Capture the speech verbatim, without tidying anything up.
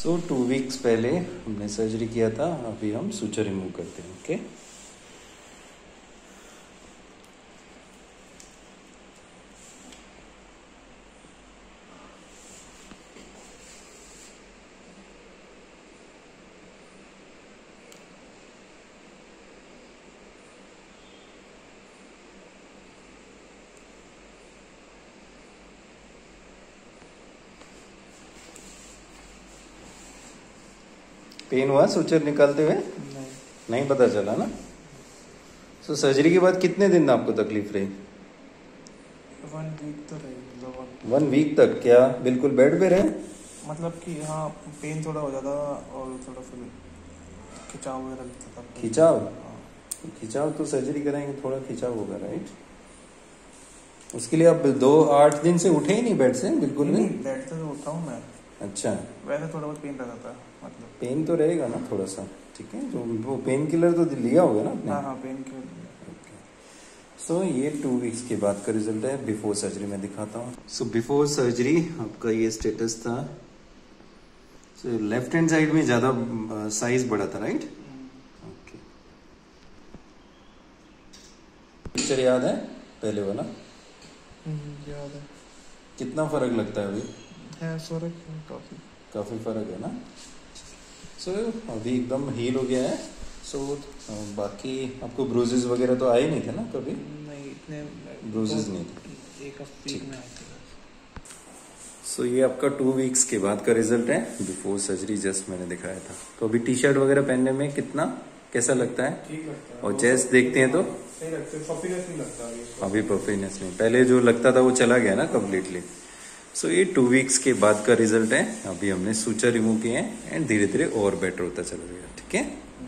सो two weeks पहले हमने surgery किया था, अभी हम सूचर रिमूव करते हैं। ओके, पेन हुआ सूचर निकालते हुए? नहीं, नहीं पता चला ना। सो so, सर्जरी के बाद कितने दिन आपको तकलीफ रही? वन वीक तो रही, मतलब वन वीक तक? क्या बिल्कुल बेड पे रहे? मतलब कि हाँ, पेन थोड़ा हो जाता और थोड़ा फिर खिंचाव वगैरह लगता था। खिंचाव? हाँ। खिंचाव तो सर्जरी कराएंगे, थोड़ा खिंचाव होगा, राइट? उसके लिए आप दो आठ दिन से उठे ही नहीं बेड से? बिल्कुल नहीं, नहीं? बेड से तो उठा हूँ मैं। अच्छा, वैसे थोड़ा बहुत पेन रहता था, मतलब पेन तो रहेगा ना थोड़ा सा, ठीक है। जो वो पेन किलर तो लिया होगा ना आपने? हाँ हाँ, पेन के। सो so, ये टू वीक्स के बाद का रिजल्ट है, बिफोर सर्जरी में दिखाता हूँ। सो बिफोर सर्जरी आपका ये स्टेटस था। सो लेफ्ट हैंड साइड में ज्यादा साइज बढ़ा था, राइट? ओके, पिक्चर याद है पहले वाला? याद है। कितना फर्क लगता है अभी? है फर्क है, काफी काफी फर्क है ना। सो so, अभी एकदम हील हो गया है। सो so, बाकी आपको ब्रूजेस वगैरह तो आए नहीं थे ना कभी? नहीं, इतने ब्रूजेस नहीं थे। एक हफ्ते में आए थे। सो so, ये आपका टू वीक्स के बाद का रिजल्ट है, बिफोर सर्जरी जस्ट मैंने दिखाया था। तो अभी टी शर्ट वगैरह पहनने में कितना कैसा लगता है? ठीक लगता है। और चेस्ट देखते हैं तो सही लगता है, पफीनेस नहीं लगता अभी। अभी पफीनेस नहीं, पहले जो लगता था वो चला गया ना कम्प्लीटली। सो so, ये टू वीक्स के बाद का रिजल्ट है। अभी हमने सूचर रिमूव किए हैं एंड धीरे धीरे और बेटर होता चला गया, ठीक है।